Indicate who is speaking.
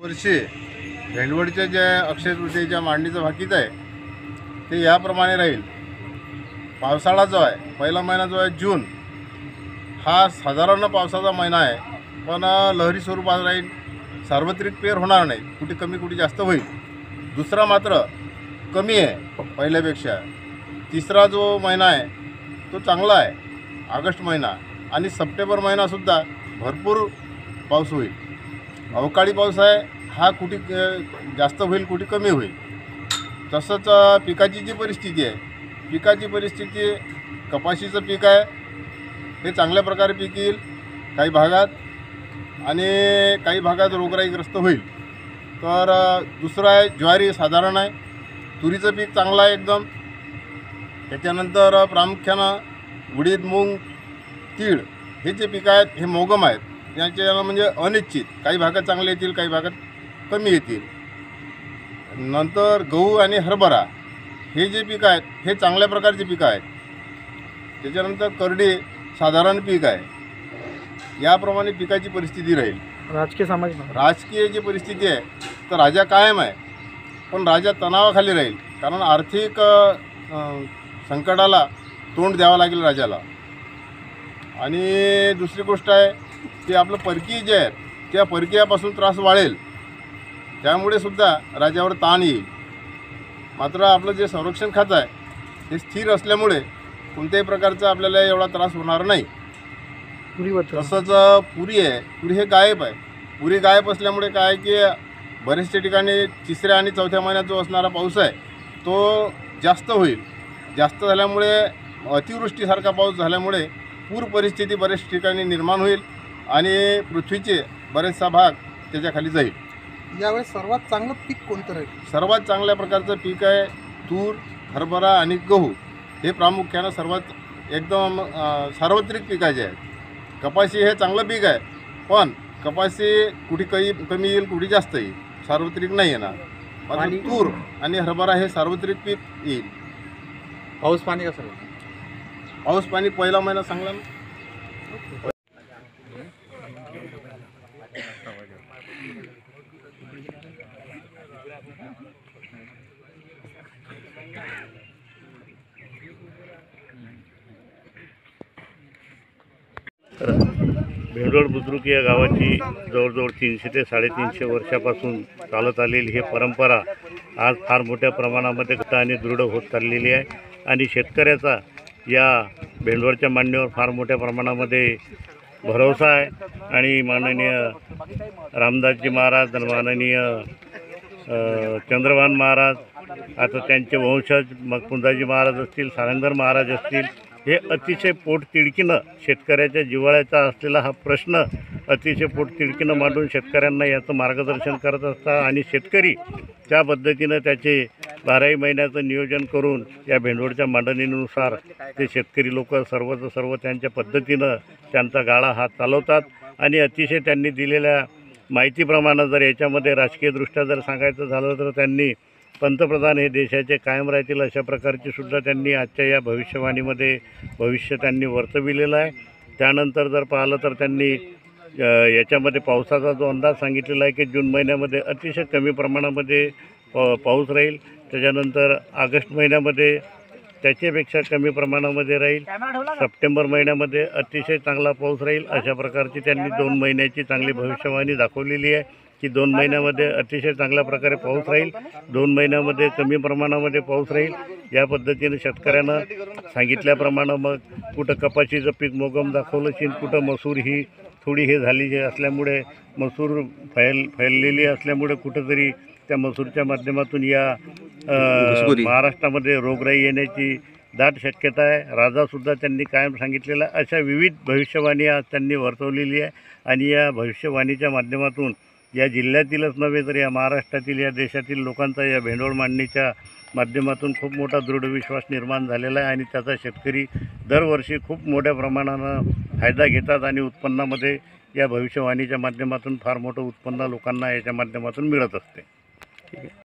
Speaker 1: वर्षी भेंडवळच्या ज्या अक्षय तृतीयेच्या मांडणीचं बाकीचं आहे ते याप्रमाणे राहील. पावसाळा जो आहे, पहिला महिना जो आहे जून, हा साधारण पावसाचा महिना आहे, पण लहरी स्वरूपात राहील. सार्वत्रिक पेर होणार नाही, कुठे कमी कुठे जास्त होईल. दुसरा मात्र कमी आहे पहिल्यापेक्षा. तिसरा जो महिना आहे तो चांगला आहे, ऑगस्ट महिना. आणि सप्टेंबर महिनासुद्धा भरपूर पाऊस होईल. अवकाळी पाऊस आहे, हा कुठे जास्त होईल, कुठे कमी होईल. तसंच पिकाची जी परिस्थिती आहे, पिकाची परिस्थिती, कपाशीचं पीक आहे, हे चांगल्या प्रकारे पीक येईल काही भागात, आणि काही भागात रोगराईग्रस्त होईल. तर दुसरं आहे ज्वारी साधारण आहे, तुरीचं पीक चांगलं आहे एकदम. त्याच्यानंतर प्रामुख्यानं उडीद, मूग, तीळ हे जे पिकं आहेत हे मोगम आहेत. याच्या म्हणजे अनिश्चित, काही भागात चांगले येतील, काही भागात कमी येतील. नंतर गहू आणि हरभरा हे जे पिकं आहेत हे चांगल्या प्रकारचे पिकं आहेत. त्याच्यानंतर करडी साधारण पीक आहे. याप्रमाणे पिकाची परिस्थिती राहील. राजकीय जी परिस्थिती आहे तर राजा कायम आहे, पण राजा तणावाखाली राहील, कारण आर्थिक संकटाला तोंड द्यावं लागेल राजाला. आणि दुसरी गोष्ट आहे की आपलं परकीय जे आहे त्या परकीयापासून त्रास वाढेल, त्यामुळे सुद्धा राजावर ताण येईल. मात्र आपलं जे संरक्षण खातं आहे ते स्थिर असल्यामुळे कोणत्याही प्रकारचा आपल्याला एवढा त्रास होणार नाही. तसंच पुरी आहे, पुरी हे गायब आहे. पुरी गायब असल्यामुळे काय आहे की बरेचशा ठिकाणी तिसऱ्या आणि चौथ्या महिन्यात जो असणारा पाऊस आहे तो जास्त होईल. जास्त झाल्यामुळे अतिवृष्टीसारखा पाऊस झाल्यामुळे पूर परिस्थिती बऱ्याच ठिकाणी निर्माण होईल आणि पृथ्वीचे बरेचसा भाग त्याच्याखाली जाईल.
Speaker 2: यावेळेस सर्वात चांगलं पीक कोणतं राहील?
Speaker 1: सर्वात चांगल्या प्रकारचं पीक आहे तूर, हरभरा आणि गहू. हे प्रामुख्यानं सर्वात एकदम सार्वत्रिक पिकाचे आहेत. कपाशी हे चांगलं पीक आहे, पण कपाशी कुठे कमी येईल, कुठे जास्त येईल, सार्वत्रिक नाही येणार. मात्र तूर आणि हरभरा हे सार्वत्रिक पीक येईल.
Speaker 2: पाऊस पाणी कसं?
Speaker 1: पाऊस पाणी पहिला महिना चांगला ना.
Speaker 3: भेंडवळ बुद्रुक या गावाची जवळजवळ 300 ते 350 वर्षापासून चालत आलेली ही परंपरा आज फार मोठ्या प्रमाणामध्ये घट्ट आणि दृढ होत चाललेली आहे. आणि शेतकऱ्याचा या भेंडवळच्या मांडणीवर फार मोठ्या प्रमाणामध्ये भरोसा आहे. आणि माननीय रामदासजी महाराज आणि माननीय चंद्रभान महाराज, आता त्यांचे वंशज मगपुंजाजी महाराज असतील, सारंगधर महाराज असतील, हे अतिशय पोटतिडकीनं शेतकऱ्याच्या जिव्हाळ्याचा असलेला हा प्रश्न अतिशय पोटतिडकीनं मांडून शेतकऱ्यांना याचं मार्गदर्शन करत असतात. आणि शेतकरी त्या पद्धतीनं त्याचे 12 महिन्याचं नियोजन करून या भेंडवळच्या मांडणीनुसार ते शेतकरी लोक सर्व त्यांच्या पद्धतीनं त्यांचा गाळा हा चालवतात. आणि अतिशय त्यांनी दिलेल्या माहितीप्रमाणे जर याच्यामध्ये राजकीयदृष्ट्या जर सांगायचं झालं तर त्यांनी पंतप्रधान हे देशाचे कायम राहतील अशा प्रकारची सुद्धा त्यांनी आजच्या या भविष्यवाणीमध्ये भविष्य त्यांनी वर्तविलेलं आहे. त्यानंतर जर पाहिलं तर त्यांनी याच्यामध्ये पावसाचा जो अंदाज सांगितलेला आहे की जून महिन्यामध्ये अतिशय कमी प्रमाणामध्ये पाऊस राहील. त्याच्यानंतर ऑगस्ट महिन्यामध्ये त्याच्यापेक्षा कमी प्रमाणामध्ये राहील. सप्टेंबर महिन्यामध्ये अतिशय चांगला पाऊस राहील. अशा प्रकारची त्यांनी 2 महिन्याची चांगली भविष्यवाणी दाखवलेली आहे की 2 महिन्यामध्ये अतिशय चांगल्या प्रकारे पाऊस राहील, 2 महिन्यामध्ये कमी प्रमाणामध्ये पाऊस राहील. या पद्धतीने शेतकऱ्यांना सांगितल्याप्रमाणे मग कुठं कपाशीचं पीक मोगम दाखवलं की कुठं मसूर ही थोडी हे झाली असल्यामुळे मसूर फैललेली असल्यामुळे कुठंतरी त्या मसूरच्या माध्यमातून या महाराष्ट्रामध्ये रोगराई येण्याची दाट शक्यता आहे. राजासुद्धा त्यांनी कायम सांगितलेला अशा विविध भविष्यवाणी आज त्यांनी वर्तवलेली आहे. आणि या भविष्यवाणीच्या माध्यमातून या जिल्ह्यातीलच नव्हे तर या महाराष्ट्रातील, या देशातील लोकांचा या भेंडवळ मांडणीच्या माध्यमातून खूप मोठा दृढ विश्वास निर्माण झालेला आहे. आणि त्याचा शेतकरी दरवर्षी खूप मोठ्या प्रमाणानं फायदा घेतात. आणि उत्पन्नामध्ये या भविष्यवाणीच्या माध्यमातून फार मोठं उत्पन्न लोकांना याच्या माध्यमातून मिळत असते.